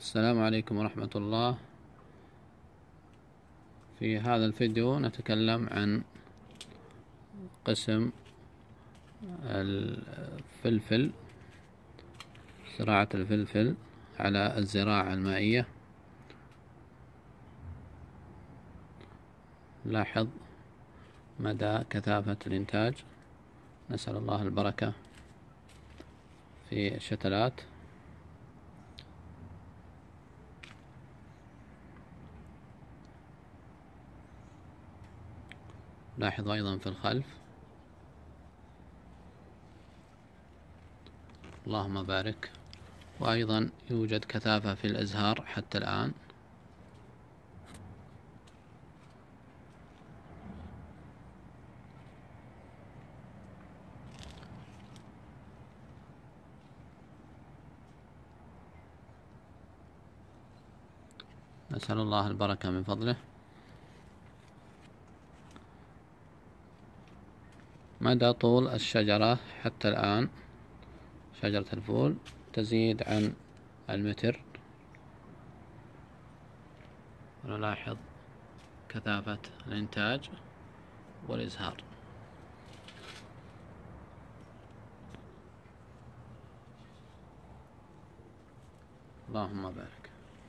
السلام عليكم ورحمة الله. في هذا الفيديو نتكلم عن قسم الفلفل، زراعة الفلفل على الزراعة المائية. لاحظ مدى كثافة الإنتاج، نسأل الله البركة في الشتلات. لاحظ أيضا في الخلف، اللهم بارك. وأيضا يوجد كثافة في الأزهار حتى الآن. نسأل الله البركة من فضله. مدى طول الشجرة حتى الآن، شجرة الفول تزيد عن المتر. ونلاحظ كثافة الإنتاج والإزهار. اللهم بارك.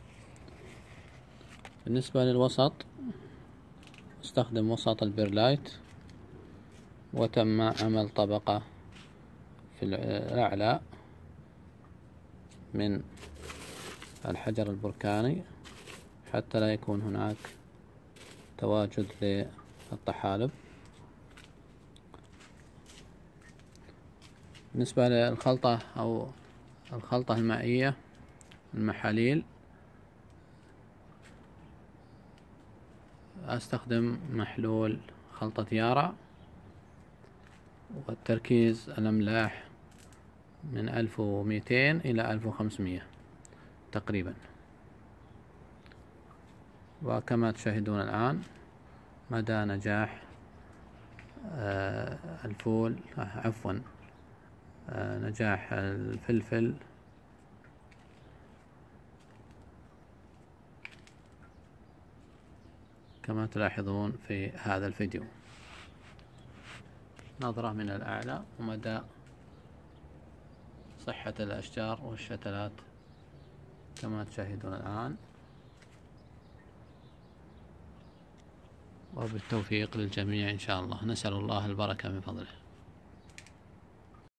بالنسبة للوسط، استخدم وسط البيرلايت، وتم عمل طبقة في الأعلى من الحجر البركاني حتى لا يكون هناك تواجد للطحالب. بالنسبة للخلطة أو الخلطة المائية، المحاليل، أستخدم محلول خلطة يارا، والتركيز الأملاح من 1200 إلى 1500 تقريبا. وكما تشاهدون الآن مدى نجاح نجاح الفلفل كما تلاحظون في هذا الفيديو. نظرة من الأعلى ومدى صحة الأشجار والشتلات كما تشاهدون الآن. وبالتوفيق للجميع إن شاء الله. نسأل الله البركة من فضله.